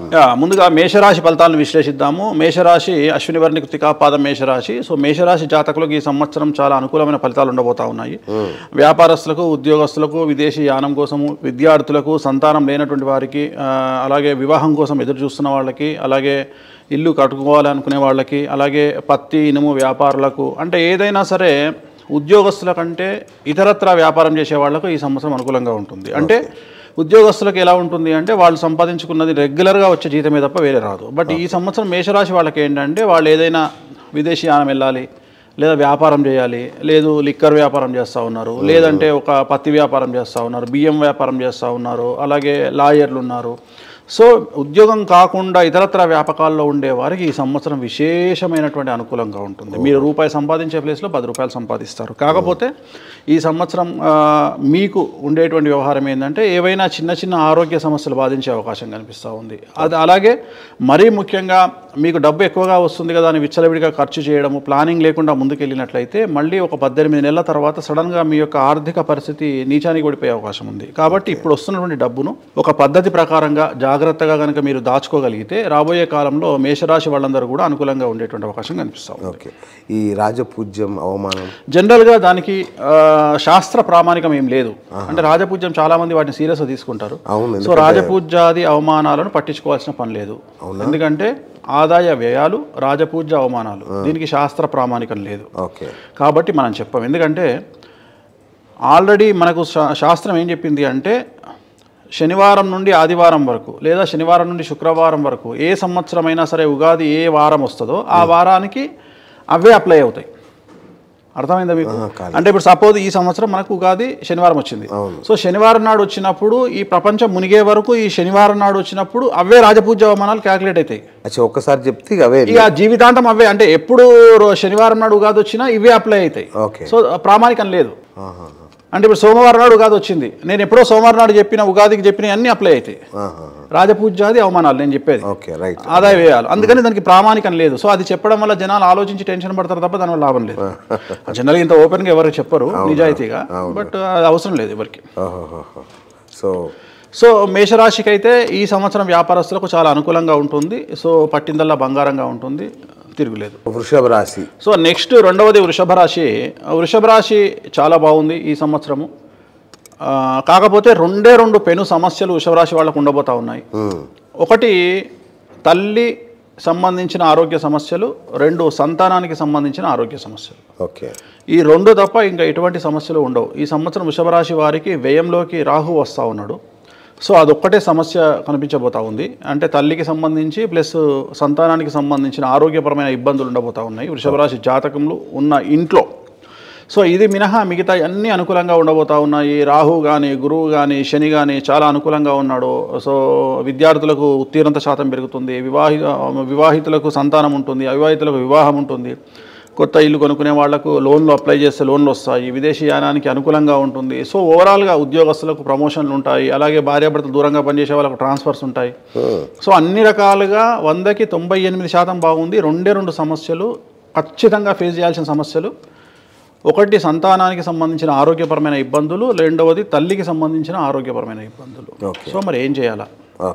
ముందుగా మేషరాశి ఫలితాలను విశ్లేషిద్దాము. మేషరాశి అశ్విని వర్ణి కృతికా పాదం మేషరాశి. సో మేషరాశి జాతకులకు ఈ సంవత్సరం చాలా అనుకూలమైన ఫలితాలు ఉండబోతా ఉన్నాయి. వ్యాపారస్తులకు, ఉద్యోగస్తులకు, విదేశీ యానం కోసము, విద్యార్థులకు, సంతానం లేనటువంటి వారికి, అలాగే వివాహం కోసం ఎదురు చూస్తున్న వాళ్ళకి, అలాగే ఇల్లు కట్టుకోవాలనుకునే వాళ్ళకి, అలాగే పత్తి ఇనుము వ్యాపారులకు, అంటే ఏదైనా సరే ఉద్యోగస్తుల కంటే ఇతరత్ర వ్యాపారం చేసే వాళ్లకు ఈ సంవత్సరం అనుకూలంగా ఉంటుంది. అంటే ఉద్యోగస్తులకు ఎలా ఉంటుంది అంటే వాళ్ళు సంపాదించుకున్నది రెగ్యులర్గా వచ్చే జీతమే తప్ప వేరే రాదు. బట్ ఈ సంవత్సరం మేషరాశి వాళ్ళకి ఏంటంటే వాళ్ళు ఏదైనా విదేశీ యానం వెళ్ళాలి, లేదా వ్యాపారం చేయాలి, లేదు లిక్కర్ వ్యాపారం చేస్తూ ఉన్నారు, లేదంటే ఒక పత్తి వ్యాపారం చేస్తూ ఉన్నారు, బియ్యం వ్యాపారం చేస్తూ ఉన్నారు, అలాగే లాయర్లు ఉన్నారు. సో ఉద్యోగం కాకుండా ఇతరత్ర వ్యాపకాల్లో ఉండే వారికి ఈ సంవత్సరం విశేషమైనటువంటి అనుకూలంగా ఉంటుంది. మీరు రూపాయి సంపాదించే ప్లేస్లో 10 రూపాయలు సంపాదిస్తారు. కాకపోతే ఈ సంవత్సరం మీకు ఉండేటువంటి వ్యవహారం ఏంటంటే ఏవైనా చిన్న చిన్న ఆరోగ్య సమస్యలు బాధించే అవకాశం కనిపిస్తూ ఉంది. అది అలాగే మరీ ముఖ్యంగా మీకు డబ్బు ఎక్కువగా వస్తుంది కదా అని విచ్చలవిడిగా ఖర్చు చేయడము, ప్లానింగ్ లేకుండా ముందుకెళ్ళినట్లయితే మళ్ళీ ఒక 18 నెలల తర్వాత సడన్గా మీ యొక్క ఆర్థిక పరిస్థితి నీచానికి పడిపోయే అవకాశం ఉంది. కాబట్టి ఇప్పుడు వస్తున్నటువంటి డబ్బును ఒక పద్ధతి ప్రకారంగా జాగ్రత్తగా కనుక మీరు దాచుకోగలిగితే రాబోయే కాలంలో మేషరాశి వాళ్ళందరూ కూడా అనుకూలంగా ఉండేటువంటి అవకాశం కనిపిస్తాం. ఓకే, ఈ రాజపూజ్యం అవమానం జనరల్గా దానికి శాస్త్ర ప్రామాణికం ఏం లేదు. అంటే రాజపూజ్యం చాలా మంది వాటిని సీరియస్గా తీసుకుంటారు. సో రాజపూజ్యాది అవమానాలను పట్టించుకోవాల్సిన పని లేదు. ఎందుకంటే ఆదాయ వ్యయాలు, రాజపూజ్య అవమానాలు, దీనికి శాస్త్ర ప్రామాణికం లేదు. కాబట్టి మనం చెప్పాం. ఎందుకంటే ఆల్రెడీ మనకు శాస్త్రం ఏం చెప్పింది అంటే శనివారం నుండి ఆదివారం వరకు, లేదా శనివారం నుండి శుక్రవారం వరకు ఏ సంవత్సరమైనా సరే ఉగాది ఏ వారం వస్తుందో ఆ వారానికి అవే అప్లై అవుతాయి. అర్థమైందా మీకు? అంటే ఇప్పుడు సపోజ్ ఈ సంవత్సరం మనకు ఉగాది శనివారం వచ్చింది. సో శనివారం నాడు వచ్చినప్పుడు ఈ ప్రపంచం మునిగే వరకు ఈ శనివారం నాడు వచ్చినప్పుడు అవే రాజపూజ్య అవమానాలు క్యాలిక్యులేట్ అవుతాయి. ఒక్కసారి చెప్తే అవే ఇక జీవితాంతం అవే. అంటే ఎప్పుడు శనివారం నాడు ఉగాది వచ్చినా ఇవే అప్లై అవుతాయి. సో ప్రామాణికం లేదు. అంటే ఇప్పుడు సోమవారం నాడు ఉగాది వచ్చింది, నేను ఎప్పుడో సోమవారం నాడు చెప్పిన ఉగాదికి చెప్పిన అన్ని అప్లై అవుతాయి. రాజపూజ్యాది అవమానాలు నేను చెప్పేది, ఆదాయ వ్యయాలు. అందుకని దానికి ప్రామాణికం లేదు. సో అది చెప్పడం వల్ల జనాలు ఆలోచించి టెన్షన్ పడతారు తప్ప దానివల్ల లాభం లేదు. జనరల్గా ఇంత ఓపెన్గా ఎవరికి చెప్పరు నిజాయితీగా, బట్ అది అవసరం లేదు ఎవరికి. సో మేషరాశికి అయితే ఈ సంవత్సరం వ్యాపారస్తులకు చాలా అనుకూలంగా ఉంటుంది. సో పట్టిందల్లా బంగారంగా ఉంటుంది, తిరుగులేదు. వృషభ రాశి. సో నెక్స్ట్ రెండవది వృషభ రాశి. వృషభ రాశి చాలా బాగుంది ఈ సంవత్సరము. కాకపోతే రెండు పెను సమస్యలు వృషభ రాశి వాళ్ళకు ఉండబోతా ఉన్నాయి. ఒకటి తల్లి సంబంధించిన ఆరోగ్య సమస్యలు, 2 సంతానానికి సంబంధించిన ఆరోగ్య సమస్యలు. ఈ 2 తప్ప ఇంకా ఎటువంటి సమస్యలు ఉండవు. ఈ సంవత్సరం వృషభ రాశి వారికి వ్యయంలోకి రాహు వస్తూ ఉన్నాడు. సో అదొక్కటే సమస్య కనిపించబోతా ఉంది. అంటే తల్లికి సంబంధించి ప్లస్ సంతానానికి సంబంధించిన ఆరోగ్యపరమైన ఇబ్బందులు ఉండబోతా ఉన్నాయి వృషభ రాశి జాతకంలో ఉన్న ఇంట్లో. సో ఇది మినహా మిగతా అన్నీ అనుకూలంగా ఉండబోతా ఉన్నాయి. రాహు కానీ, గురువు కానీ, శని కానీ చాలా అనుకూలంగా ఉన్నాడు. సో విద్యార్థులకు ఉత్తీర్ణత శాతం పెరుగుతుంది, వివాహితులకు సంతానం ఉంటుంది, అవివాహితులకు వివాహం ఉంటుంది, కొత్త ఇల్లు కొనుక్కునే వాళ్లకు లోన్లు అప్లై చేస్తే లోన్లు వస్తాయి, విదేశీ యానానికి అనుకూలంగా ఉంటుంది. సో ఓవరాల్గా ఉద్యోగస్తులకు ప్రమోషన్లు ఉంటాయి, అలాగే భార్యాభర్తలు దూరంగా పనిచేసే వాళ్ళకు ట్రాన్స్ఫర్స్ ఉంటాయి. సో అన్ని రకాలుగా 100కి 98% బాగుంది. 2 సమస్యలు ఖచ్చితంగా ఫేస్ చేయాల్సిన సమస్యలు. ఒకటి సంతానానికి సంబంధించిన ఆరోగ్యపరమైన ఇబ్బందులు, రెండవది తల్లికి సంబంధించిన ఆరోగ్యపరమైన ఇబ్బందులు. సో మరి ఏం చేయాలా?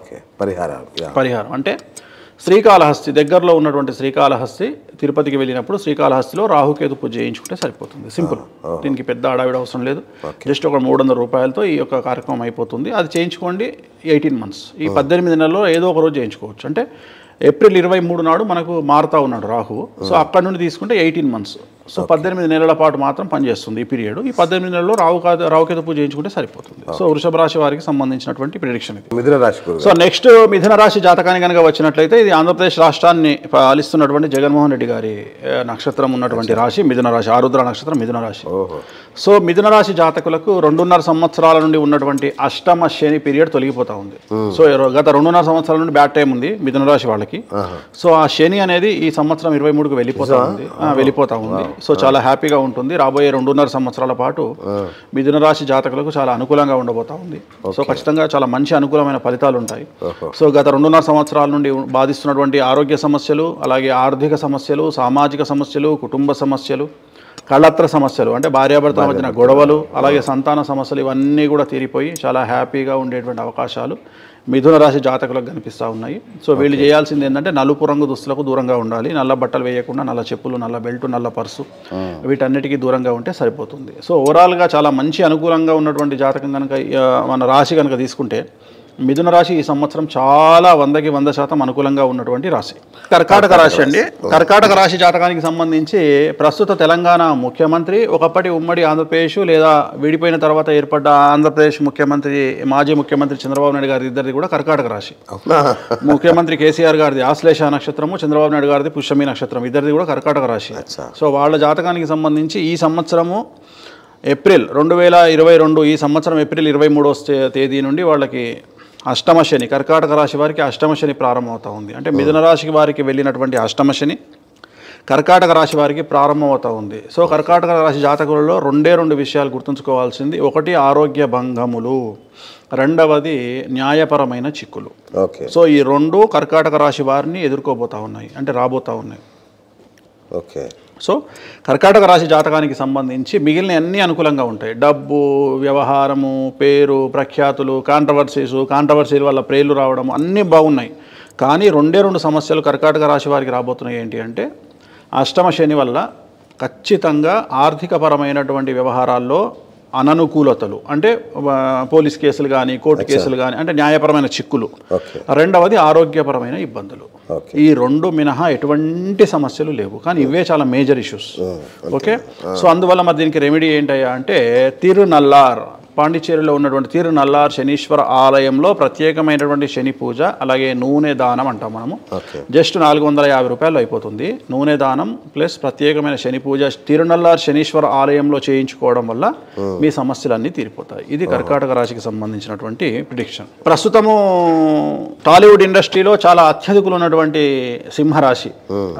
పరిహారం అంటే శ్రీకాళహస్తి దగ్గరలో ఉన్నటువంటి శ్రీకాళహస్తి, తిరుపతికి వెళ్ళినప్పుడు శ్రీకాళహస్తిలో రాహుకేతు పూజ చేయించుకుంటే సరిపోతుంది. సింపుల్, దీనికి పెద్ద అడావిడ అవసరం లేదు. జస్ట్ ఒక 300 రూపాయలతో ఈ యొక్క కార్యక్రమం అయిపోతుంది. అది చేయించుకోండి. 18 months, ఈ 18 నెలల్లో ఏదో ఒక రోజు చేయించుకోవచ్చు. అంటే ఏప్రిల్ 23 నాడు మనకు మారుతా ఉన్నాడు రాహువు. సో అక్కడ నుండి తీసుకుంటే 18 months. సో 18 నెలల పాటు మాత్రం పనిచేస్తుంది ఈ పీరియడ్. ఈ 18 నెలల్లో రాహుకేతు పూజ చేయించుకుంటే సరిపోతుంది. సో వృషభ రాశి వారికి సంబంధించినటువంటి ప్రిడిక్షన్ ఇది. మిథున రాశి. సో నెక్స్ట్ మిథున రాశి జాతకానికి కనుక వచ్చినట్లయితే ఇది ఆంధ్రప్రదేశ్ రాష్ట్రాన్ని పాలిస్తున్నటువంటి జగన్మోహన్ రెడ్డి గారి నక్షత్రం ఉన్నటువంటి రాశి మిథున రాశి, ఆరుద్ర నక్షత్రం మిథున రాశి. సో మిథున రాశి జాతకులకు 2.5 సంవత్సరాల నుండి ఉన్నటువంటి అష్టమ శని పీరియడ్ తొలగిపోతా ఉంది. సో గత 2.5 సంవత్సరాల నుండి బ్యాడ్ టైం ఉంది మిథున రాశి వాళ్ళకి. సో ఆ శని అనేది ఈ సంవత్సరం 23కు వెళ్ళిపోతా ఉంది. సో చాలా హ్యాపీగా ఉంటుంది. రాబోయే 2.5 సంవత్సరాల పాటు మిథున రాశి జాతకులకు చాలా అనుకూలంగా ఉండబోతా ఉంది. సో ఖచ్చితంగా చాలా మంచి అనుకూలమైన ఫలితాలు ఉంటాయి. సో గత 2.5 సంవత్సరాల నుండి బాధిస్తున్నటువంటి ఆరోగ్య సమస్యలు, అలాగే ఆర్థిక సమస్యలు, సామాజిక సమస్యలు, కుటుంబ సమస్యలు, కళత్ర సమస్యలు అంటే భార్యాభర్తల మధ్యన గొడవలు, అలాగే సంతాన సమస్యలు, ఇవన్నీ కూడా తీరిపోయి చాలా హ్యాపీగా ఉండేటువంటి అవకాశాలు మిథున రాశి జాతకులకు కనిపిస్తూ ఉన్నాయి. సో వీళ్ళు చేయాల్సింది ఏంటంటే నలుపు రంగు దుస్తులకు దూరంగా ఉండాలి, నల్ల బట్టలు వేయకుండా, నల్ల చెప్పులు, నల్ల బెల్ట్, నల్ల పర్సు వీటన్నిటికీ దూరంగా ఉంటే సరిపోతుంది. సో ఓవరాల్గా చాలా మంచి అనుకూలంగా ఉన్నటువంటి జాతకం కనుక మన రాశి కనుక తీసుకుంటే మిథున రాశి ఈ సంవత్సరం చాలా 100కి 100% అనుకూలంగా ఉన్నటువంటి రాశి. కర్కాటక రాశి అండి. కర్కాటక రాశి జాతకానికి సంబంధించి ప్రస్తుత తెలంగాణ ముఖ్యమంత్రి, ఒకప్పటి ఉమ్మడి ఆంధ్రప్రదేశ్ లేదా విడిపోయిన తర్వాత ఏర్పడ్డ ఆంధ్రప్రదేశ్ ముఖ్యమంత్రి, మాజీ ముఖ్యమంత్రి చంద్రబాబు నాయుడు గారి ఇద్దరిది కూడా కర్కాటక రాశి. ముఖ్యమంత్రి కేసీఆర్ గారిది ఆశ్లేష నక్షత్రము, చంద్రబాబు నాయుడు గారిది పుష్యమి నక్షత్రం, ఇద్దరిది కూడా కర్కాటక రాశి. సో వాళ్ళ జాతకానికి సంబంధించి ఈ సంవత్సరము ఏప్రిల్ 2022 ఈ సంవత్సరం ఏప్రిల్ 23వ తేదీ నుండి వాళ్ళకి అష్టమ శని, కర్కాటక రాశి వారికి అష్టమ శని ప్రారంభమవుతూ ఉంది. అంటే మిథున రాశి వారికి వెళ్ళినటువంటి అష్టమ శని కర్కాటక రాశి వారికి ప్రారంభమవుతూ ఉంది. సో కర్కాటక రాశి జాతకులలో రెండు విషయాలు గుర్తుంచుకోవాల్సింది. ఒకటి ఆరోగ్య భంగములు, రెండవది న్యాయపరమైన చిక్కులు. సో ఈ రెండు కర్కాటక రాశి వారిని ఎదుర్కోబోతూ ఉన్నాయి, అంటే రాబోతూ ఉన్నాయి. ఓకే. సో కర్కాటక రాశి జాతకానికి సంబంధించి మిగిలిన అన్నీ అనుకూలంగా ఉంటాయి. డబ్బు, వ్యవహారము, పేరు, ప్రఖ్యాతులు, కాంట్రవర్సీల వల్ల ప్రేర్లు రావడం అన్నీ బాగున్నాయి. కానీ రెండు సమస్యలు కర్కాటక రాశి వారికి రాబోతున్నాయి. ఏంటి అంటే అష్టమ శని వల్ల ఖచ్చితంగా ఆర్థికపరమైనటువంటి వ్యవహారాల్లో అననుకూలతలు, అంటే పోలీస్ కేసులు కానీ, కోర్టు కేసులు కానీ, అంటే న్యాయపరమైన చిక్కులు. రెండవది ఆరోగ్యపరమైన ఇబ్బందులు. ఈ రెండు మినహా ఎటువంటి సమస్యలు లేవు, కానీ ఇవే చాలా మేజర్ ఇష్యూస్. ఓకే. సో అందువల్ల మరి దీనికి రెమెడీ ఏంటయ్యా అంటే తిరునల్లార్, పాండిచ్చేరిలో ఉన్నటువంటి తిరునల్లార్ శనీశ్వర ఆలయంలో ప్రత్యేకమైనటువంటి శని పూజ, అలాగే నూనె దానం అంటాం మనము. జస్ట్ 450 రూపాయలు అయిపోతుంది. నూనె దానం ప్లస్ ప్రత్యేకమైన శని పూజ తిరునల్లార్ శనీశ్వర ఆలయంలో చేయించుకోవడం వల్ల మీ సమస్యలన్నీ తీరిపోతాయి. ఇది కర్కాటక రాశికి సంబంధించినటువంటి ప్రిడిక్షన్. ప్రస్తుతము టాలీవుడ్ ఇండస్ట్రీలో చాలా అత్యధికులు ఉన్నటువంటి సింహరాశి,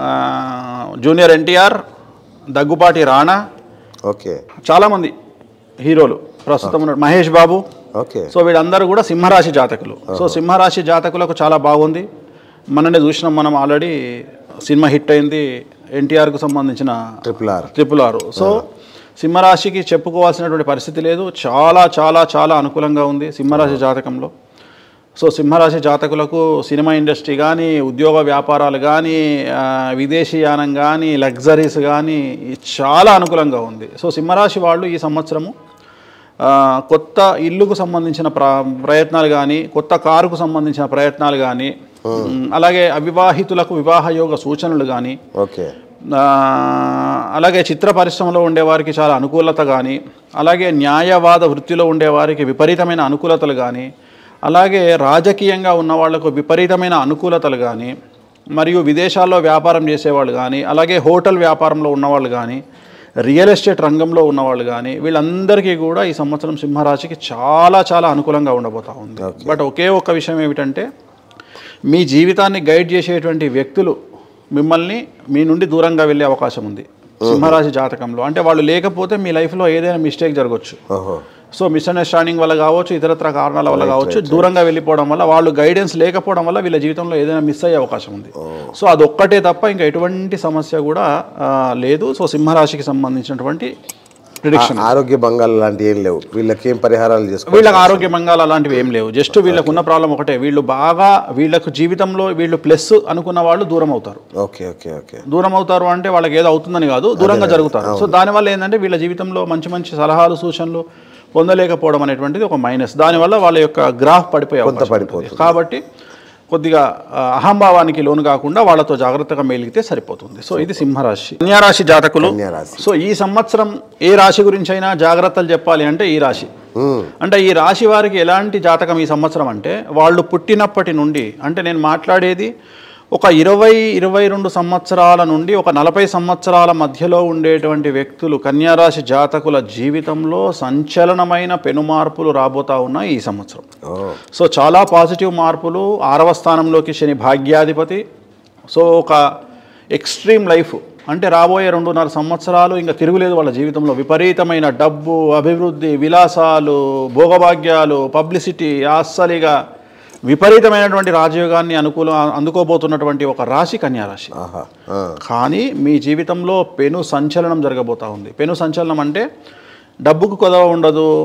జూనియర్ ఎన్టీఆర్, దగ్గుపాటి రాణా, చాలామంది హీరోలు ప్రస్తుతం ఉన్న మహేష్ బాబు. సో వీళ్ళందరూ కూడా సింహరాశి జాతకులు. సో సింహరాశి జాతకులకు చాలా బాగుంది. మననే చూసినాం మనం, ఆల్రెడీ సినిమా హిట్ అయింది ఎన్టీఆర్కు సంబంధించిన ట్రిపుల్ ఆర్. సో సింహరాశికి చెప్పుకోవాల్సినటువంటి పరిస్థితి లేదు. చాలా చాలా చాలా అనుకూలంగా ఉంది సింహరాశి జాతకంలో. సో సింహరాశి జాతకులకు సినిమా ఇండస్ట్రీ కానీ, ఉద్యోగ వ్యాపారాలు కానీ, విదేశీయానం కానీ, లగ్జరీస్ కానీ చాలా అనుకూలంగా ఉంది. సో సింహరాశి వాళ్ళు ఈ సంవత్సరము కొత్త ఇల్లుకు సంబంధించిన ప్రయత్నాలు కానీ, కొత్త కారుకు సంబంధించిన ప్రయత్నాలు కానీ, అలాగే అవివాహితులకు వివాహ యోగ సూచనలు కానీ, అలాగే చిత్ర పరిశ్రమలో ఉండేవారికి చాలా అనుకూలత కానీ, అలాగే న్యాయవాద వృత్తిలో ఉండేవారికి విపరీతమైన అనుకూలతలు కానీ, అలాగే రాజకీయంగా ఉన్న వాళ్లకు విపరీతమైన అనుకూలతలు కానీ, మరియు విదేశాల్లో వ్యాపారం చేసేవాళ్ళు కానీ, అలాగే హోటల్ వ్యాపారంలో ఉన్నవాళ్ళు కానీ, రియల్ ఎస్టేట్ రంగంలో ఉన్నవాళ్ళు కానీ, వీళ్ళందరికీ కూడా ఈ సంవత్సరం సింహరాశికి చాలా చాలా అనుకూలంగా ఉండబోతూ ఉంది. బట్ ఒకే ఒక్క విషయం ఏమిటంటే మీ జీవితాన్ని గైడ్ చేసేటువంటి వ్యక్తులు మిమ్మల్ని మీ నుండి దూరంగా వెళ్ళే అవకాశం ఉంది సింహరాశి జాతకంలో. అంటే వాళ్ళు లేకపోతే మీ లైఫ్లో ఏదైనా మిస్టేక్ జరగవచ్చు. సో మిస్అండర్స్టాండింగ్ వల్ల కావచ్చు, ఇతరత్ర కారణాల వల్ల కావచ్చు, దూరంగా వెళ్ళిపోవడం వల్ల, వాళ్ళు గైడెన్స్ లేకపోవడం వల్ల వీళ్ళ జీవితంలో ఏదైనా మిస్ అయ్యే అవకాశం ఉంది. సో అదొక్కటే తప్ప ఇంకా ఎటువంటి సమస్య కూడా లేదు. సో సింహరాశికి సంబంధించినటువంటి ప్రిడిక్షన్. ఆరోగ్య భంగాలు లాంటివి ఏం లేవు, వీళ్ళకి ఏం పరిహారాలు చేసుకోవాలి? వీళ్ళకి ఆరోగ్య భంగాలు అలాంటివి ఏం లేవు. జస్ట్ వీళ్ళకు ఉన్న ప్రాబ్లం ఒకటే, వీళ్ళకు జీవితంలో వీళ్ళు ప్లస్ అనుకున్న వాళ్ళు దూరం అవుతారు. దూరం అవుతారు అంటే వాళ్ళకి ఏదో అవుతుందని కాదు, దూరంగా జరుగుతారు. సో దానివల్ల ఏంటంటే వీళ్ళ జీవితంలో మంచి మంచి సలహాలు, సూచనలు పొందలేకపోవడం అనేటువంటిది ఒక మైనస్. దానివల్ల వాళ్ళ యొక్క గ్రాఫ్ పడిపోతుంది. కాబట్టి కొద్దిగా అహంభావానికి లోను కాకుండా వాళ్ళతో జాగ్రత్తగా మేలిగితే సరిపోతుంది. సో ఇది సింహరాశి. కన్యారాశి జాతకులు. సో ఈ సంవత్సరం ఏ రాశి గురించి అయినా జాగ్రత్తలు చెప్పాలి అంటే ఈ రాశి. అంటే ఈ రాశి వారికి ఎలాంటి జాతకం ఈ సంవత్సరం అంటే, వాళ్ళు పుట్టినప్పటి నుండి, అంటే నేను మాట్లాడేది ఒక 20-22 సంవత్సరాల నుండి ఒక 40 సంవత్సరాల మధ్యలో ఉండేటువంటి వ్యక్తులు, కన్యారాశి జాతకుల జీవితంలో సంచలనమైన పెను మార్పులు రాబోతా ఉన్నాయి ఈ సంవత్సరం. సో చాలా పాజిటివ్ మార్పులు. 6వ స్థానంలోకి శని భాగ్యాధిపతి. సో ఒక ఎక్స్ట్రీమ్ లైఫ్, అంటే రాబోయే 2.5 సంవత్సరాలు ఇంకా తిరుగులేదు వాళ్ళ జీవితంలో. విపరీతమైన డబ్బు, అభివృద్ధి, విలాసాలు, భోగభాగ్యాలు, పబ్లిసిటీ, అస్సలిగా విపరీతమైనటువంటి రాజయోగాన్ని అందుకోబోతున్నటువంటి ఒక రాశి కన్యారాశి. కానీ మీ జీవితంలో పెను సంచలనం జరగబోతూ ఉంది. పెను సంచలనం అంటే డబ్బుకు కొదవ ఉండదు,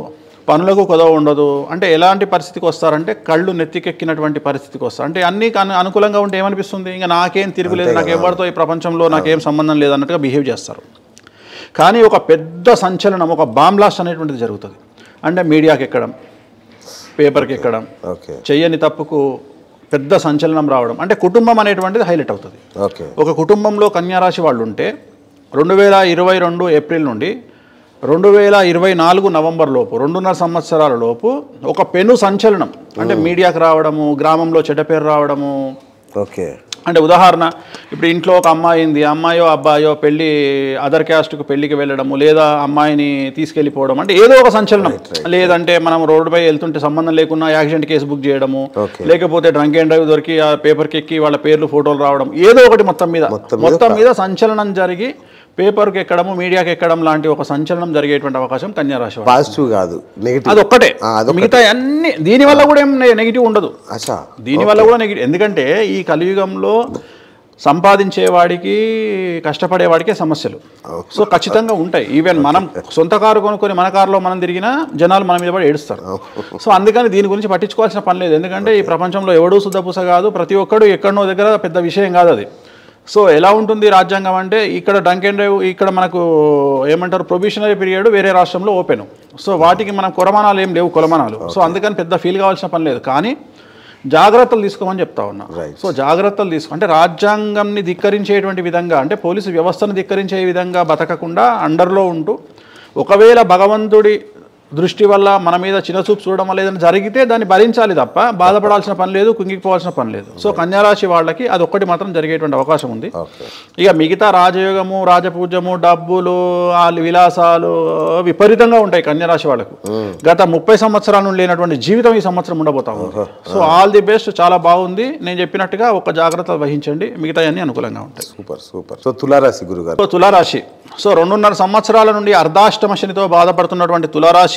పనులకు కొదవ ఉండదు. అంటే ఎలాంటి పరిస్థితికి వస్తారంటే కళ్ళు నెత్తికెక్కినటువంటి పరిస్థితికి వస్తారు. అంటే అన్నీ అనుకూలంగా ఉంటే ఏమనిపిస్తుంది, ఇంకా నాకేం తిరుగులేదు, నాకు ఎవరితో ఈ ప్రపంచంలో నాకేం సంబంధం లేదు అన్నట్టుగా బిహేవ్ చేస్తారు. కానీ ఒక పెద్ద సంచలనం, ఒక బాంబ్ బ్లాస్ట్ అనేటువంటిది జరుగుతుంది. అంటే మీడియాకి ఎక్కడం, పేపర్కి ఎక్కడం, చెయ్యని తప్పుకు పెద్ద సంచలనం రావడం, అంటే కుటుంబం అనేటువంటిది హైలైట్ అవుతుంది. ఒక కుటుంబంలో కన్యారాశి వాళ్ళు ఉంటే 2022 ఏప్రిల్ నుండి 2024 నవంబర్ లోపు 2.5 సంవత్సరాల లోపు ఒక పెను సంచలనం, అంటే మీడియాకి రావడము, గ్రామంలో చెడ్డ పేరు రావడము. అంటే ఉదాహరణ, ఇప్పుడు ఇంట్లో ఒక అమ్మాయి ఉంది, అమ్మాయో అబ్బాయో పెళ్ళి అదర్ క్యాస్ట్కు పెళ్ళికి వెళ్ళడము, లేదా అమ్మాయిని తీసుకెళ్ళిపోవడం, అంటే ఏదో ఒక సంచలనం. లేదంటే మనం రోడ్డుపై వెళ్తుంటే సంబంధం లేకుండా యాక్సిడెంట్ కేసు బుక్ చేయడము, లేకపోతే డ్రంక్ అండ్ డ్రైవ్ దొరికి ఆ పేపర్కి ఎక్కి వాళ్ళ పేర్లు ఫోటోలు రావడం, ఏదో ఒకటి మొత్తం మీద సంచలనం జరిగి పేపర్కి ఎక్కడము, మీడియాకి ఎక్కడం లాంటి ఒక సంచలనం జరిగేటువంటి అవకాశం కన్యారాశి. పాజిటివ్ కాదు, అది ఒక్కటే, మిగతా అన్ని దీనివల్ల కూడా ఏం నెగిటివ్ ఉండదు. దీనివల్ల కూడా నెగిటివ్, ఎందుకంటే ఈ కలియుగంలో సంపాదించేవాడికి కష్టపడేవాడికే సమస్యలు సో ఖచ్చితంగా ఉంటాయి. ఈవెన్ మనం సొంత కారు కొనుక్కొని మన కారులో మనం తిరిగినా జనాలు మన మీద పడి ఏడుస్తారు. సో అందుకని దీని గురించి పట్టించుకోవాల్సిన పని లేదు. ఎందుకంటే ఈ ప్రపంచంలో ఎవడూ శుద్ధపూస కాదు, ప్రతి ఒక్కడు ఎక్కడనో దగ్గర పెద్ద విషయం కాదు అది. సో ఎలా ఉంటుంది రాజ్యాంగం అంటే, ఇక్కడ డ్రంక్ అండ్ డ్రైవ్, ఇక్కడ మనకు ఏమంటారు ప్రొబిషనరీ పీరియడ్ వేరే రాష్ట్రంలో ఓపెన్. సో వాటికి మనం కొలమానాలు ఏం లేవు, కొలమానాలు. సో అందుకని పెద్ద ఫీల్ కావాల్సిన పని లేదు. కానీ జాగ్రత్తలు తీసుకోమని చెప్తా ఉన్నా. సో జాగ్రత్తలు అంటే రాజ్యాంగంని ధిక్కరించేటువంటి విధంగా, అంటే పోలీసు వ్యవస్థను ధిక్కరించే విధంగా బతకకుండా అండర్లో ఉంటూ, ఒకవేళ భగవంతుడి దృష్టి వల్ల మన మీద చిన్నచూపు చూడడం వల్ల ఏదైనా జరిగితే దాన్ని భరించాలి తప్ప బాధపడాల్సిన పని లేదు, కుంగిపోవాల్సిన పని లేదు. సో కన్యారాశి వాళ్ళకి అది ఒక్కటి మాత్రం జరిగేటువంటి అవకాశం ఉంది. ఇక మిగతా రాజయోగము, రాజపూజ్యము, డబ్బులు, విలాసాలు విపరీతంగా ఉంటాయి కన్యారాశి వాళ్ళకు. గత 30 సంవత్సరాల నుండి లేనటువంటి జీవితం ఈ సంవత్సరం ఉండబోతా ఉంది. సో ఆల్ ది బెస్ట్, చాలా బాగుంది. నేను చెప్పినట్టుగా ఒక జాగ్రత్త వహించండి, మిగతా అన్ని అనుకూలంగా ఉంటాయి. సూపర్. సో తులారాశి గురుగారు. సో తులారాశి, సో 2.5 సంవత్సరాల నుండి అర్ధాష్టమ శనితో బాధపడుతున్నటువంటి తులారాశి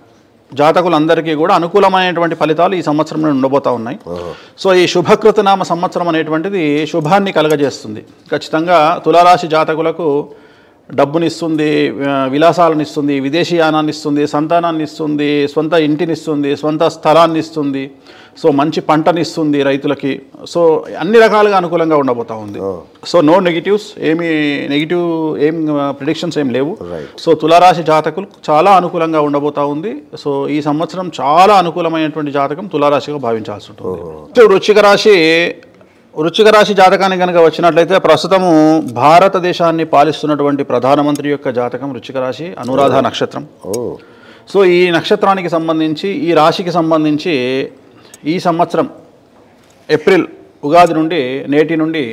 జాతకులందరికీ కూడా అనుకూలమైనటువంటి ఫలితాలు ఈ సంవత్సరం ఉండబోతా ఉన్నాయి. సో ఈ శుభకృతనామ సంవత్సరం అనేటువంటిది శుభాన్ని కలగజేస్తుంది. ఖచ్చితంగా తులారాశి జాతకులకు డబ్బునిస్తుంది, విలాసాలను ఇస్తుంది, విదేశీయానాన్ని ఇస్తుంది, సంతానాన్ని ఇస్తుంది, సొంత ఇంటిని ఇస్తుంది, సొంత స్థలాన్ని ఇస్తుంది. సో మంచి పంటనిస్తుంది రైతులకి. సో అన్ని రకాలుగా అనుకూలంగా ఉండబోతా ఉంది. సో నో నెగిటివ్స్, ఏం ప్రిడిక్షన్స్ ఏం లేవు. సో తులారాశి జాతకులు చాలా అనుకూలంగా ఉండబోతా ఉంది. సో ఈ సంవత్సరం చాలా అనుకూలమైనటువంటి జాతకం తులారాశిగా భావించాల్సి ఉంటుంది. వృశ్చిక రాశి జాతకానికి కనుక వచ్చినట్లయితే, ప్రస్తుతము భారతదేశాన్ని పాలిస్తున్నటువంటి ప్రధానమంత్రి యొక్క జాతకం వృశ్చిక రాశి, అనురాధ నక్షత్రం. సో ఈ నక్షత్రానికి సంబంధించి, ఈ రాశికి సంబంధించి ఈ సంవత్సరం ఏప్రిల్ ఉగాది నుండి నేటి నుండి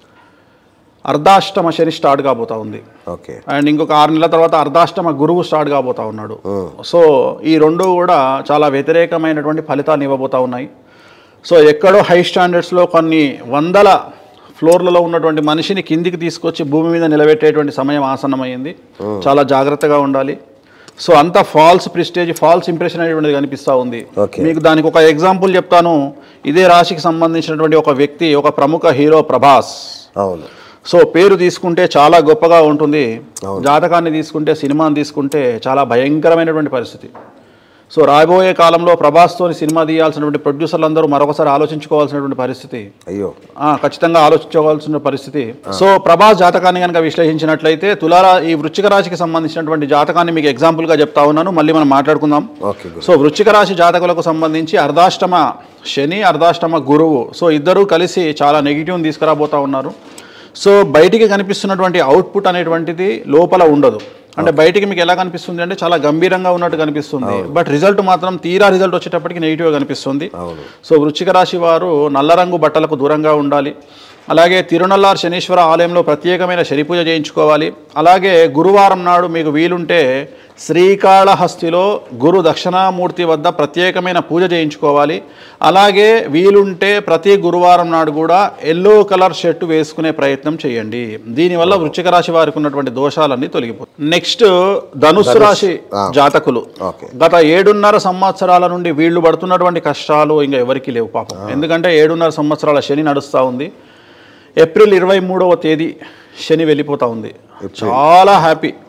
అర్ధాష్టమ శని స్టార్ట్ కాబోతా ఉంది. అండ్ ఇంకొక 6 నెలల తర్వాత అర్ధాష్టమ గురువు స్టార్ట్ కాబోతా ఉన్నాడు. సో ఈ రెండు కూడా చాలా వ్యతిరేకమైనటువంటి ఫలితాన్ని ఇవ్వబోతా ఉన్నాయి. సో ఎక్కడో హై స్టాండర్డ్స్లో కొన్ని వందల ఫ్లోర్లలో ఉన్నటువంటి మనిషిని కిందికి తీసుకొచ్చి భూమి మీద నిలబెట్టేటువంటి సమయం ఆసన్నమైంది. చాలా జాగ్రత్తగా ఉండాలి. సో అంత ఫాల్స్ ప్రిస్టేజ్, ఫాల్స్ ఇంప్రెషన్ అనేటువంటిది కనిపిస్తూ ఉంది. మీకు దానికి ఒక ఎగ్జాంపుల్ చెప్తాను. ఇదే రాశికి సంబంధించినటువంటి ఒక వ్యక్తి, ఒక ప్రముఖ హీరో ప్రభాస్. సో పేరు తీసుకుంటే చాలా గొప్పగా ఉంటుంది, జాతకాన్ని తీసుకుంటే, సినిమాని తీసుకుంటే చాలా భయంకరమైనటువంటి పరిస్థితి. సో రాబోయే కాలంలో ప్రభాస్తోని సినిమా తీయాల్సినటువంటి ప్రొడ్యూసర్లు అందరూ మరొకసారి ఆలోచించుకోవాల్సినటువంటి పరిస్థితి. ఖచ్చితంగా ఆలోచించుకోవాల్సిన పరిస్థితి. సో ప్రభాస్ జాతకాన్ని కనుక విశ్లేషించినట్లయితే, ఈ వృశ్చిక రాశికి సంబంధించినటువంటి జాతకాన్ని మీకు ఎగ్జాంపుల్గా చెప్తా ఉన్నాను, మళ్ళీ మనం మాట్లాడుకుందాం. సో వృశ్చిక రాశి జాతకులకు సంబంధించి అర్ధాష్టమ శని, అర్ధాష్టమ గురువు, సో ఇద్దరూ కలిసి చాలా నెగిటివ్ని తీసుకురాబోతా ఉన్నారు. సో బయటికి కనిపిస్తున్నటువంటి అవుట్పుట్ అనేటువంటిది లోపల ఉండదు. అంటే బయటికి మీకు ఎలా కనిపిస్తుంది అంటే చాలా గంభీరంగా ఉన్నట్టు కనిపిస్తుంది, బట్ రిజల్ట్ మాత్రం రిజల్ట్ వచ్చేటప్పటికి నెగిటివ్గా కనిపిస్తుంది. సో వృశ్చిక రాశి వారు నల్ల రంగు బట్టలకు దూరంగా ఉండాలి. అలాగే తిరునల్లార్ శనీశ్వర ఆలయంలో ప్రత్యేకమైన శని పూజ చేయించుకోవాలి. అలాగే గురువారం నాడు మీకు వీలుంటే శ్రీకాళహస్తిలో గురు దక్షిణామూర్తి వద్ద ప్రత్యేకమైన పూజ చేయించుకోవాలి. అలాగే వీలుంటే ప్రతి గురువారం నాడు కూడా ఎల్లో కలర్ షర్ట్ వేసుకునే ప్రయత్నం చేయండి. దీనివల్ల వృశ్చిక రాశి వారికి ఉన్నటువంటి దోషాలన్నీ తొలగిపోతాయి. నెక్స్ట్ ధనుస్సు రాశి జాతకులు, గత 7.5 సంవత్సరాల నుండి వీళ్ళు పడుతున్నటువంటి కష్టాలు ఇంకా ఎవరికి లేవు పాపం. ఎందుకంటే 7.5 సంవత్సరాల శని నడుస్తూ ఉంది. ఏప్రిల్ 23వ తేదీ శని వెళ్ళిపోతూ ఉంది. చాలా హ్యాపీ.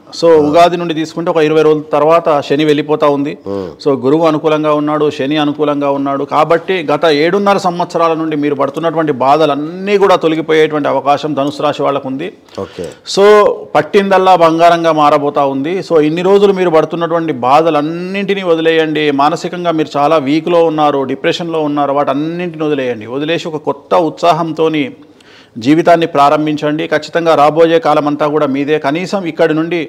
సో ఉగాది నుండి తీసుకుంటే ఒక 20 రోజుల తర్వాత శని వెళ్ళిపోతా ఉంది. సో గురువు అనుకూలంగా ఉన్నాడు, శని అనుకూలంగా ఉన్నాడు. కాబట్టి గత 7.5 సంవత్సరాల నుండి మీరు పడుతున్నటువంటి బాధలన్నీ కూడా తొలగిపోయేటువంటి అవకాశం ధనుసు రాశి వాళ్ళకు ఉంది. సో పట్టిందల్లా బంగారంగా మారబోతా ఉంది. సో ఇన్ని రోజులు మీరు పడుతున్నటువంటి బాధలన్నింటినీ వదిలేయండి. మానసికంగా మీరు చాలా వీక్లో ఉన్నారు, డిప్రెషన్లో ఉన్నారు, వాటన్నింటిని వదిలేయండి. వదిలేసి ఒక కొత్త ఉత్సాహంతోని జీవితాన్ని ప్రారంభించండి. ఖచ్చితంగా రాబోయే కాలం అంతా కూడా మీదే. కనీసం ఇక్కడి నుండి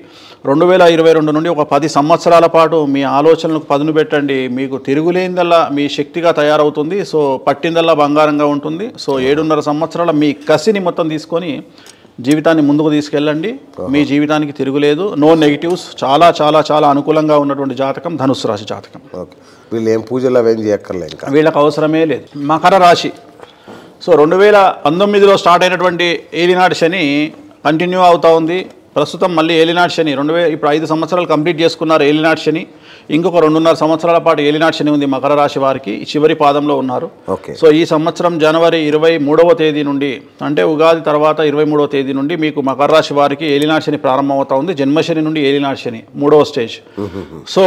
2022 నుండి ఒక 10 సంవత్సరాల పాటు మీ ఆలోచనలకు పదును పెట్టండి. మీకు తిరుగులేనిదల్లా మీ శక్తిగా తయారవుతుంది. సో పట్టిందల్లా బంగారంగా ఉంటుంది. సో 7.5 సంవత్సరాల మీ కసిని మొత్తం తీసుకొని జీవితాన్ని ముందుకు తీసుకెళ్ళండి. మీ జీవితానికి తిరుగులేదు. No negatives. చాలా చాలా చాలా అనుకూలంగా ఉన్నటువంటి జాతకం ధనుస్సు రాశి జాతకం. వీళ్ళు ఏం పూజలు అవేం చేయక్కర్లేదు, వీళ్ళకి అవసరమే లేదు. మకర రాశి. సో 2019లో స్టార్ట్ అయినటువంటి ఏలినాటి శని కంటిన్యూ అవుతూ ఉంది. ప్రస్తుతం మళ్ళీ ఏలినాటి శని ఇప్పుడు 5 సంవత్సరాలు కంప్లీట్ చేసుకున్నారు ఏలినాటి శని. ఇంకొక 2.5 సంవత్సరాల పాటు ఏలినాటి శని ఉంది మకర రాశి వారికి. చివరి పాదంలో ఉన్నారు. సో ఈ సంవత్సరం జనవరి 23వ తేదీ నుండి, అంటే ఉగాది తర్వాత 23వ తేదీ నుండి మీకు మకర రాశి వారికి ఏలినాటి శని ప్రారంభమవుతా ఉంది. జన్మశని నుండి ఏలినాటి శని 3వ స్టేజ్. సో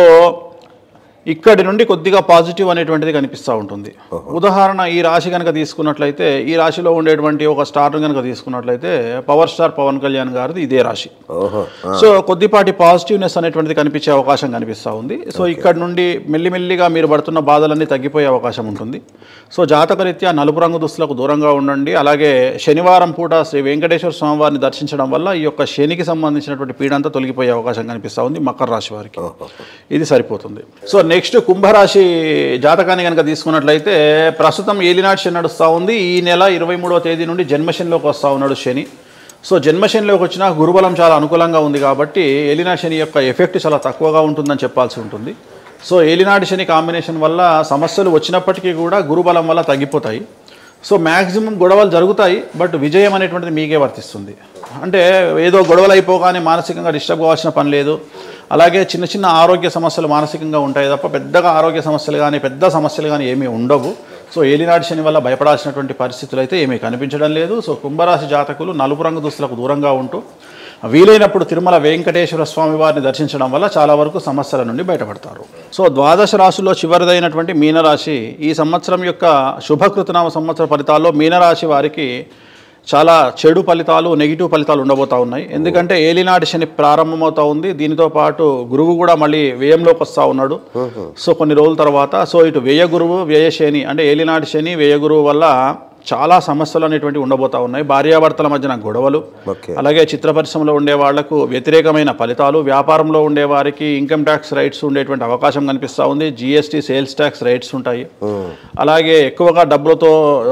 ఇక్కడి నుండి కొద్దిగా పాజిటివ్ అనేటువంటిది కనిపిస్తూ ఉంటుంది. ఉదాహరణ ఈ రాశి కనుక తీసుకున్నట్లయితే, ఈ రాశిలో ఉండేటువంటి ఒక స్టార్ను కనుక తీసుకున్నట్లయితే పవర్ స్టార్ పవన్ కళ్యాణ్ గారిది ఇదే రాశి. సో కొద్దిపాటి పాజిటివ్నెస్ అనేటువంటిది కనిపించే అవకాశం కనిపిస్తూ ఉంది. సో ఇక్కడ నుండి మెల్లిమెల్లిగా మీరు పడుతున్న బాధలన్నీ తగ్గిపోయే అవకాశం ఉంటుంది. సో జాతకరీత్యా నలుపు రంగు దుస్తులకు దూరంగా ఉండండి. అలాగే శనివారం పూట శ్రీ వెంకటేశ్వర స్వామి వారిని దర్శించడం వల్ల ఈ యొక్క శనికి సంబంధించినటువంటి పీడంతా తొలగిపోయే అవకాశం కనిపిస్తూ ఉంది మకర రాశి వారికి. ఇది సరిపోతుంది. సో నెక్స్ట్ కుంభరాశి జాతకాన్ని కనుక తీసుకున్నట్లయితే ప్రస్తుతం ఏలినాటి శని నడుస్తూ ఉంది. ఈ నెల 23వ తేదీ నుండి జన్మశనిలోకి వస్తూ ఉన్నాడు శని. సో జన్మశనిలోకి వచ్చిన గురుబలం చాలా అనుకూలంగా ఉంది కాబట్టి ఏలినాటి శని యొక్క ఎఫెక్ట్ చాలా తక్కువగా ఉంటుందని చెప్పాల్సి ఉంటుంది. సో ఏలినాటి శని కాంబినేషన్ వల్ల సమస్యలు వచ్చినప్పటికీ కూడా గురుబలం వల్ల తగ్గిపోతాయి. సో మ్యాక్సిమం గొడవలు జరుగుతాయి, బట్ విజయం అనేటువంటిది మీకే వర్తిస్తుంది. అంటే ఏదో గొడవలు అయిపోగానే మానసికంగా డిస్టర్బ్ కావాల్సిన పని లేదు. అలాగే చిన్న చిన్న ఆరోగ్య సమస్యలు మానసికంగా ఉంటాయి తప్ప పెద్దగా ఆరోగ్య సమస్యలు కానీ పెద్ద సమస్యలు కానీ ఏమీ ఉండవు. సో ఏలినాటి శని వల్ల భయపడాల్సినటువంటి పరిస్థితులు అయితే ఏమీ కనిపించడం లేదు. సో కుంభరాశి జాతకులు నలుపు రంగు దుస్తులకు దూరంగా ఉంటూ వీలైనప్పుడు తిరుమల వెంకటేశ్వర స్వామి వారిని దర్శించడం వల్ల చాలా వరకు సమస్యల నుండి బయటపడతారు. సో 12 రాశుల్లో చివరిదైనటువంటి మీనరాశి ఈ సంవత్సరం యొక్క శుభకృతనామ సంవత్సర ఫలితాల్లో మీనరాశి వారికి చాలా చెడు ఫలితాలు, నెగిటివ్ ఫలితాలు ఉండబోతూ ఉన్నాయి. ఎందుకంటే ఏలినాటి శని ప్రారంభమవుతూ ఉంది. దీనితో పాటు గురువు కూడా మళ్ళీ వ్యయంలోకి వస్తూ ఉన్నాడు. సో కొన్ని రోజుల తర్వాత సో ఇటు వ్యయ గురువు, వ్యయ శని, అంటే ఏలినాటి శని, వ్యయ గురువు వల్ల చాలా సమస్యలు అనేటువంటివి ఉండబోతా ఉన్నాయి. భార్యాభర్తల మధ్యన గొడవలు, అలాగే చిత్ర పరిశ్రమలో ఉండే వాళ్లకు వ్యతిరేకమైన ఫలితాలు, వ్యాపారంలో ఉండే వారికి ఇన్కమ్ ట్యాక్స్ రైట్స్ ఉండేటువంటి అవకాశం కనిపిస్తూ ఉంది. జిఎస్టీ, సేల్స్ ట్యాక్స్ రైట్స్ ఉంటాయి. అలాగే ఎక్కువగా డబ్బులతో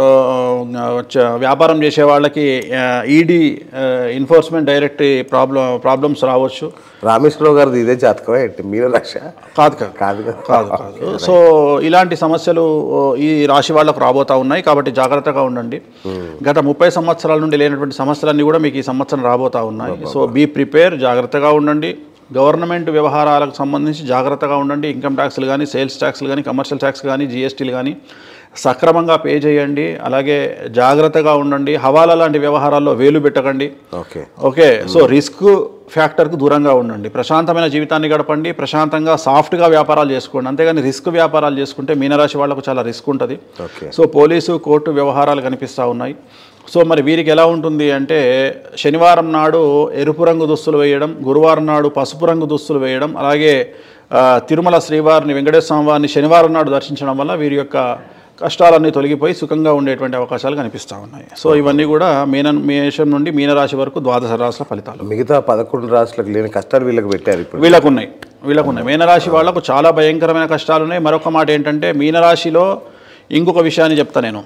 వ్యాపారం చేసే వాళ్ళకి ఈడీ, ఎన్ఫోర్స్మెంట్ డైరెక్టరీ ప్రాబ్లమ్స్ రావచ్చు. రామేశ్వరరావు గారిది ఇదే జాతకమే ఏంటి? మీన రాశి కాదు కాదు కాదు కాదు. సో ఇలాంటి సమస్యలు ఈ రాశి వాళ్ళకు రాబోతా ఉన్నాయి. కాబట్టి జాగ్రత్తగా ఉండండి. గత 30 సంవత్సరాల నుండి లేనటువంటి సమస్యలన్నీ కూడా మీకు ఈ సంవత్సరం రాబోతా ఉన్నాయి. సో బీ ప్రిపేర్, జాగ్రత్తగా ఉండండి. గవర్నమెంట్ వ్యవహారాలకు సంబంధించి జాగ్రత్తగా ఉండండి. ఇన్కమ్ ట్యాక్స్లు కానీ, సేల్స్ ట్యాక్స్లు కానీ, కమర్షియల్ ట్యాక్స్ కానీ, జిఎస్టీలు కానీ సక్రమంగా పే చేయండి. అలాగే జాగ్రత్తగా ఉండండి. హవాలా లాంటి వ్యవహారాల్లో వేలు పెట్టకండి. ఓకే. సో రిస్క్ ఫ్యాక్టర్కు దూరంగా ఉండండి. ప్రశాంతమైన జీవితాన్ని గడపండి. ప్రశాంతంగా సాఫ్ట్గా వ్యాపారాలు చేసుకోండి. అంతేగాని రిస్క్ వ్యాపారాలు చేసుకుంటే మీనరాశి వాళ్ళకు చాలా రిస్క్ ఉంటుంది. సో పోలీసు, కోర్టు వ్యవహారాలు కనిపిస్తూ ఉన్నాయి. సో మరి వీరికి ఎలా ఉంటుంది అంటే శనివారం నాడు ఎరుపు రంగు దుస్తులు వేయడం, గురువారం నాడు పసుపు రంగు దుస్తులు వేయడం, అలాగే తిరుమల శ్రీవారిని, వెంకటేశ్వర స్వామి వారిని శనివారం నాడు దర్శించడం వల్ల వీరి యొక్క కష్టాలన్నీ తొలగిపోయి సుఖంగా ఉండేటువంటి అవకాశాలు కనిపిస్తూ ఉన్నాయి. సో ఇవన్నీ కూడా మేషం నుండి మీనరాశి వరకు 12 రాశుల ఫలితాలు. మిగతా 11 రాశులకు లేని కష్టాలు వీళ్ళకి పెట్టారు. ఇప్పుడు వీళ్ళకున్నాయి. మీనరాశి వాళ్ళకు చాలా భయంకరమైన కష్టాలు ఉన్నాయి. మరొక మాట ఏంటంటే మీనరాశిలో ఇంకొక విషయాన్ని చెప్తా నేను.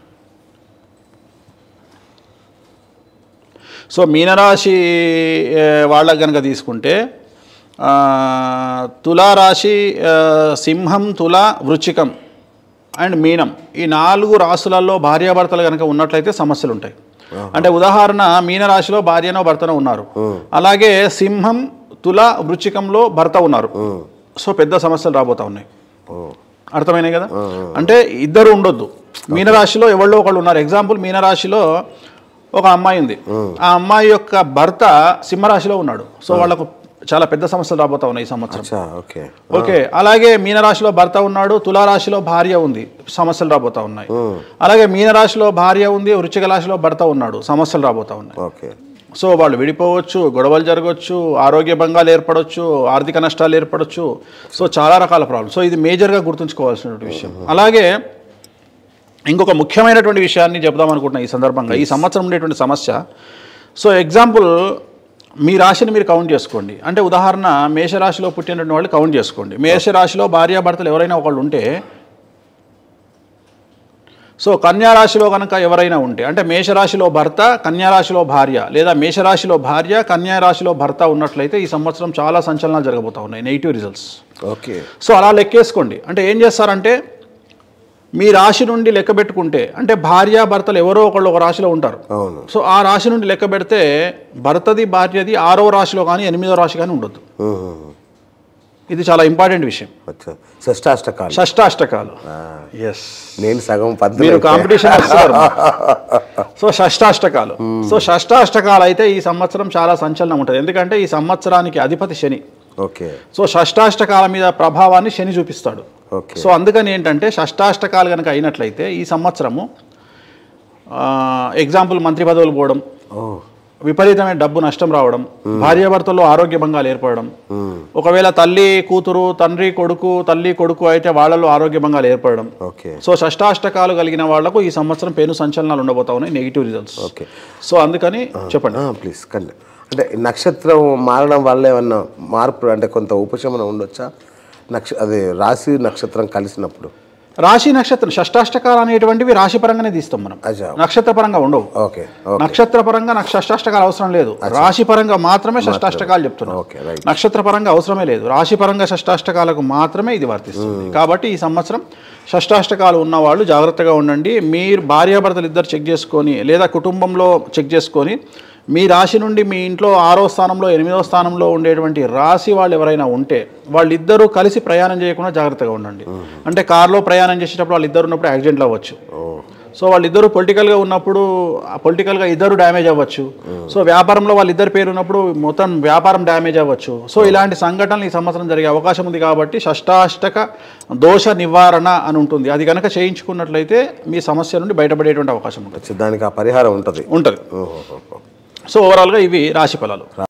సో మీనరాశి వాళ్ళకి కనుక తీసుకుంటే తులారాశి, సింహం, తుల, వృశ్చికం అండ్ మీనం, ఈ 4 రాశులలో భార్యాభర్తలు కనుక ఉన్నట్లయితే సమస్యలు ఉంటాయి. అంటే ఉదాహరణ మీనరాశిలో భార్యనో భర్తనో ఉన్నారు, అలాగే సింహం, తుల, వృశ్చికంలో భర్త ఉన్నారు. సో పెద్ద సమస్యలు రాబోతా ఉన్నాయి. అర్థమైనాయి కదా? అంటే ఇద్దరు ఉండొద్దు. మీనరాశిలో ఎవరో ఒకళ్ళు ఉన్నారు. ఎగ్జాంపుల్, మీనరాశిలో ఒక అమ్మాయి ఉంది. ఆ అమ్మాయి యొక్క భర్త సింహరాశిలో ఉన్నాడు. సో వాళ్ళకు చాలా పెద్ద సమస్యలు రాబోతా ఉన్నాయి ఈ సంవత్సరం. అచ్చా, ఓకే. ఓకే, అలాగే మీనరాశిలో భర్త ఉన్నాడు, తులారాశిలో భార్య ఉంది, సమస్యలు రాబోతా ఉన్నాయి. అలాగే మీనరాశిలో భార్య ఉంది, వృశ్చిక రాశిలో భర్త ఉన్నాడు, సమస్యలు రాబోతా ఉన్నాయి. ఓకే. సో వాళ్ళు విడిపోవచ్చు, గొడవలు జరగవచ్చు, ఆరోగ్య భంగాలు ఏర్పడవచ్చు, ఆర్థిక నష్టాలు ఏర్పడవచ్చు. సో చాలా రకాల ప్రాబ్లమ్స్. సో ఇది మేజర్గా గుర్తుంచుకోవాల్సినటువంటి విషయం. అలాగే ఇంకొక ముఖ్యమైనటువంటి విషయాన్ని చెప్దాం అనుకుంటున్నా ఈ సందర్భంగా. ఈ సంవత్సరం ఉండేటువంటి సమస్య. సో ఎగ్జాంపుల్, మీ రాశిని మీరు కౌంట్ చేసుకోండి. అంటే ఉదాహరణ, మేషరాశిలో పుట్టినటువంటి వాళ్ళు కౌంట్ చేసుకోండి. మేషరాశిలో భార్యాభర్తలు ఎవరైనా ఒకళ్ళు ఉంటే, సో కన్యారాశిలో కనుక ఎవరైనా ఉంటే, అంటే మేషరాశిలో భర్త, కన్యారాశిలో భార్య, లేదా మేషరాశిలో భార్య, కన్యారాశిలో భర్త ఉన్నట్లయితే ఈ సంవత్సరం చాలా సంచలనాలు జరగబోతా ఉన్నాయి, నెగిటివ్ రిజల్ట్స్. ఓకే. సో అలా లెక్కేసుకోండి. అంటే ఏం చేస్తారంటే, మీ రాశి నుండి లెక్క పెట్టుకుంటే, అంటే భార్య భర్తలు ఎవరో ఒకళ్ళు ఒక రాశిలో ఉంటారు. అవును. సో ఆ రాశి నుండి లెక్క పెడితే భర్తది భార్యది 6వ రాశిలో కానీ 8వ రాశి కానీ ఉండొద్దు. ఇది చాలా ఇంపార్టెంట్ విషయం. అచ్చా, షష్టాష్టకాలు. షష్టాష్టకాలు. ఎస్, నేను సగం మీరు కాంపిటీషన్ వస్తున్నారు. సో షష్టాష్టకాలు. సో షష్టాష్టకాలు అయితే ఈ సంవత్సరం చాలా సంచలనం ఉంటుంది. ఎందుకంటే ఈ సంవత్సరానికి అధిపతి శని. ఓకే. సో షష్టాష్టకాల మీద ప్రభావాన్ని శని చూపిస్తాడు. ఓకే. సో అందుకని ఏంటంటే షష్టాష్టకాలు కనుక అయినట్లయితే ఈ సంవత్సరము ఎగ్జాంపుల్ మంత్రి పదవులు పోవడం, విపరీతమైన డబ్బు నష్టం రావడం, భార్యాభర్తల్లో ఆరోగ్య భంగాలు ఏర్పడడం, ఒకవేళ తల్లి కూతురు, తండ్రి కొడుకు, తల్లి కొడుకు అయితే వాళ్ళలో ఆరోగ్య భంగాలు ఏర్పడడం. ఓకే. సో షష్టాష్టకాలు కలిగిన వాళ్లకు ఈ సంవత్సరం పెను సంచలనాలు ఉండబోతా ఉన్నాయి, నెగిటివ్ రిజల్ట్స్. ఓకే. సో అందుకని చెప్పండి ప్లీజ్. అంటే నక్షత్రం మారడం వల్ల ఏమన్నా మార్పు, అంటే కొంత ఉపశమనం ఉండొచ్చా? అదే రాశి నక్షత్రం కలిసినప్పుడు రాశి నక్షత్రం షష్టాష్టకాలు అనేటువంటివి రాశి పరంగానే తీస్తాం మనం, నక్షత్ర పరంగా ఉండవు. ఓకే. నక్షత్ర పరంగా నాకు షష్టాష్టకాలు అవసరం లేదు, రాశి పరంగా మాత్రమే షష్టాష్టకాలు చెప్తున్నాం. నక్షత్ర పరంగా అవసరమే లేదు, రాశి పరంగా షష్టాష్టకాలకు మాత్రమే ఇది వర్తిస్తుంది. కాబట్టి ఈ సంవత్సరం షష్టాష్టకాలు ఉన్నవాళ్ళు జాగ్రత్తగా ఉండండి. మీరు భార్యాభర్తలు ఇద్దరు చెక్ చేసుకొని, లేదా కుటుంబంలో చెక్ చేసుకొని, మీ రాశి నుండి మీ ఇంట్లో 6వ స్థానంలో 8వ స్థానంలో ఉండేటువంటి రాశి వాళ్ళు ఎవరైనా ఉంటే వాళ్ళిద్దరూ కలిసి ప్రయాణం చేయకుండా జాగ్రత్తగా ఉండండి. అంటే కారులో ప్రయాణం చేసేటప్పుడు వాళ్ళిద్దరు ఉన్నప్పుడు యాక్సిడెంట్లు అవ్వచ్చు. సో వాళ్ళిద్దరూ పొలిటికల్గా ఉన్నప్పుడు పొలిటికల్గా ఇద్దరు డ్యామేజ్ అవ్వచ్చు. సో వ్యాపారంలో వాళ్ళిద్దరు పేరు ఉన్నప్పుడు మొత్తం వ్యాపారం డ్యామేజ్ అవ్వచ్చు. సో ఇలాంటి సంఘటనలు ఈ సంవత్సరం జరిగే అవకాశం ఉంది. కాబట్టి షష్టాష్టక దోష నివారణ అని ఉంటుంది, అది కనుక చేయించుకున్నట్లయితే మీ సమస్య నుండి బయటపడేటువంటి అవకాశం ఉంటుంది. దానికి ఆ పరిహారం ఉంటుంది. సో ఓవరాల్గా ఇవి రాశి ఫలాలు.